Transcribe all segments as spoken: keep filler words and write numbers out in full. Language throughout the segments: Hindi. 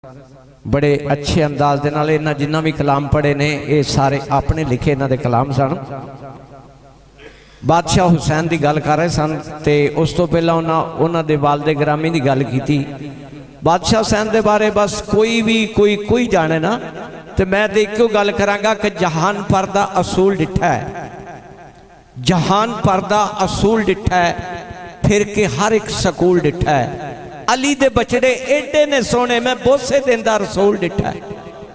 बड़े अच्छे अंदाज दे नाल इन्हां जिन्ना भी कलाम पढ़े ने ये सारे अपने लिखे इन्हां दे कलाम सन। बादशाह हुसैन की गल कर रहे सन ते उस तो पहला उन्हां दे वालिद गिरामी की गल की। बादशाह हुसैन दे बारे बस कोई भी कोई कोई जाने ना तो मैं तो एक गल करांगा कि जहान पर दा असूल डिठा है, जहान पर दा असूल डिठा है, फिर के हर एक सकूल डिठा है। अली दे बछड़े एडे ने सोने मैं बोसे देंदा रसूल डिठा है।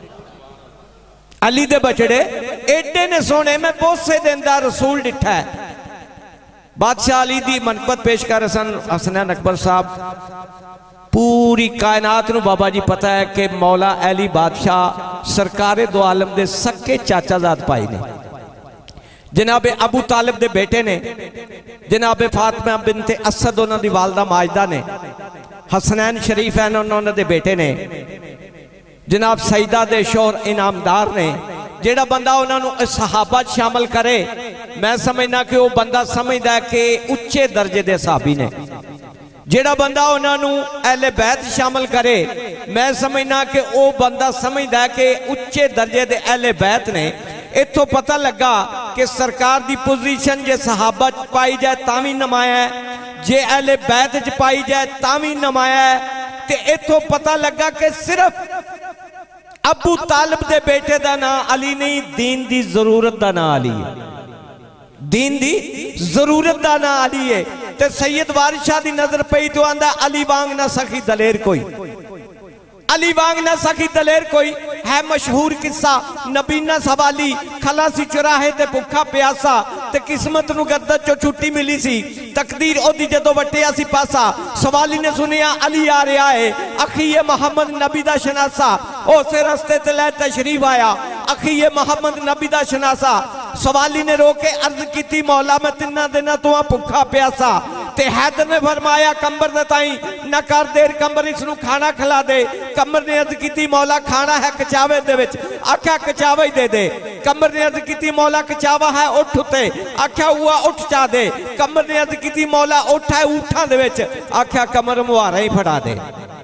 अली दे बछड़े एडे ने सोने मैं बोसे देंदा रसूल डिठा है। बादशाह अली दी मनकबत पेश कर रहे सन हसनैन अकबर साहब। पूरी कायनात नूं बाबा जी पता है कि मौला अली बादशाह सरकारे दो आलम दे सक्के चाचाजाद भाई ने। जनाबे अबू तालिब दे बेटे ने, जनाबे फातिमा बिनते असद उन्हां दी वालदा माजदा ने, हसनैन शरीफ है उन्होंने दे बेटे ने, जनाब सईदा दे शोर इनामदार ने। जेड़ा बंदा उन्होंने सहाबा शामिल करे मैं समझना कि वह बंदा समझदा है कि उच्चे दर्जे दे सहाबी ने। जेड़ा बंदा उन्होंने अहले बैत शामिल करे मैं समझना कि वह बंदा समझदा है कि उच्चे दर्जे दे अहले बैत ने। इत्थों पता लगा कि सरकार दी पोजीशन जे सहाबा च पाई जाए तावी नमाया है, जे अहले बैत च पाई जाए तावी नमाया है। ते इत्थों पता लगा कि सिर्फ अबू तालिब दे बेटे दा नाम अली नहीं, दीन दी जरूरत दा नाम अली है। दीन दी जरूरत दा नाम अली है। ते सैयद वारिस शाह दी नजर पई तो आंदा अली वांग ना सखी दलेर कोई, अली वांग ना सखी दलेर कोई है। मशहूर किस्सा नबीना सवाली खला सी चौराहे ते भुखा प्यासा ते किस्मत नूं गद्दत चो छुट्टी मिली सी। तकदीर ओदी जदों वटिया सी पासा, सवाली ने सुनिया अली आ रहा है, अखीए मोहम्मद नबी दा शनासा। उसे रस्ते ते लै तशरीफ आया अखीए मोहम्मद नबी दा शनासा। सवाली ने रोके अर्ज की मौला मैं तिना दिना तो भुखा प्यासा। ते हैदर ने फरमाया कंबर दे ताई न कर देर, कंबर इसनू खाना खिला दे। कंबर ने अर्ज की मौला खाना है कचावे दे विच, आख्या कचावा ही दे दे। कंबर ने अर्ज की मौला कचावा है उठ उते, आख्या हुआ उठ चा दे। कंबर ने अर्ज की मौला उठ है ऊठा दे विच, आख्या कमर मुहारा ही फड़ा दे,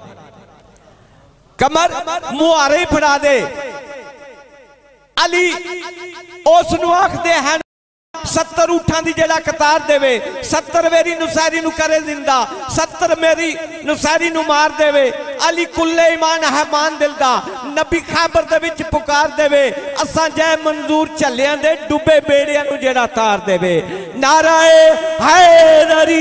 कमर मुहारे ही फड़ा दे। अली उसनू आखदे हैं सत्तर ऊठां दी जेड़ा कतार देवे, सत्तर मेरी नुसैरी नू करे जिंदा, सत्तर मेरी नुसैरी नू मार देवे। अली कुल्ले ईमान है मान दिल दा, नबी खैबर दे विच पुकार देवे। असां जय मंजूर झल्लियां दे डुबे बेड़ियां नू जेड़ा तार देवे। नाराए हैदरी।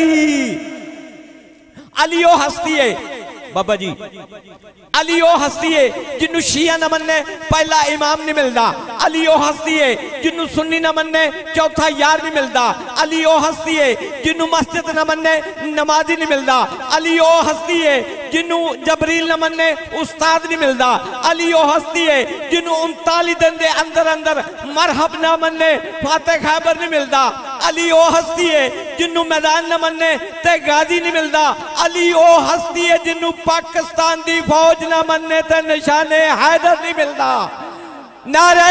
अली ओ हस्ती है बाबा जी, अली ओ हस्ती है जिन्नू शिया न मन्ने पहला इमाम नहीं मिलता। अली ओ हस्ती है जिन्नू सुन्नी न मन्ने चौथा यार नहीं मिलता। अली ओ हस्ती है जिन्नू मस्जिद न मन्ने नमाजी नहीं मिलता। अली ओ हस्ती है जिन्नू जबरील न मन्ने उस्ताद नहीं मिलता। अली ओ हस्ती है जिन्नू उनताली दिन दे अंदर अंदर मरहब न मन्ने फाते खैबर नहीं मिलता। अली ओ हस्ती है जिन्नू मैदान न मन्ने ते गाजी नहीं मिलता। अली ओ हस्ती है जिन्नू पाकिस्तान दी फौज ना मन्ने ते निशाने हैदर नहीं मिलता। नारे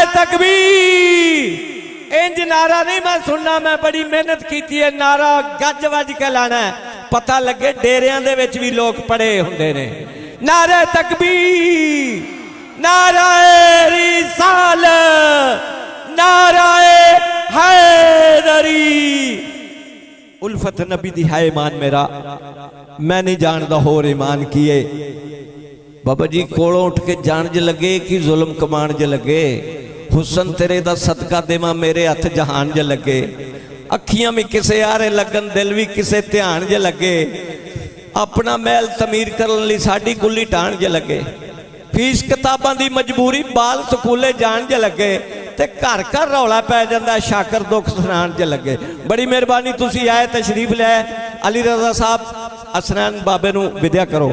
तकबीर इंज नारा नहीं मैं सुनना, मैं बड़ी मेहनत की है। नारा गज वज के लाना है, पता लगे डेरियां दे विच भी लोग पड़े हुंदे ने। नारे तकबीर, नाराए रिसालत, नाराए हैदरी। उल्फत नबी दी है ईमान मेरा, मैं नहीं जानदा होर ईमान किए। बाबा जी कोलों उठ के जान ज लगे कि जुल्म कमान ज लगे। हुसन तेरे दा सदका देवा मेरे हथ जहान ज लगे। अखियां भी किसे आरे लगन, दिल भी किसे ध्यान ज लगे। अपना महल तमीर करने लई साडी गुल्ली टाण ज लगे। फीस किताबां दी मजबूरी बाल स्कूले जान ज लगे। ते घर घर रौला पै जांदा शाकर दुख सुनाण च लगे। बड़ी मेहरबानी तुसी आए तशरीफ ले। अली रजा साहब हसनैन बाबे नू विद्या करो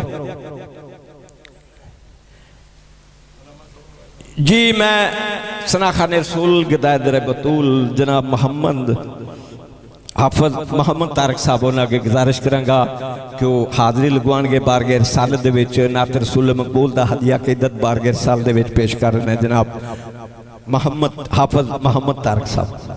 जी। मैं सनाखाने रसूल गदायदर बतूल जनाब मोहम्मद हाफिज मोहम्मद तारक साहब उन्होंने अगे गुजारिश करांगा कि वह हाजरी लगवाएंगे बारगे रसालत दे विच। नात रसूल मकबूल दा हदिया क़ईदत बारगे रसालत दे विच पेश कर रहे हैं जनाब मोहम्मद हाफिज मोहम्मद तारक साहब।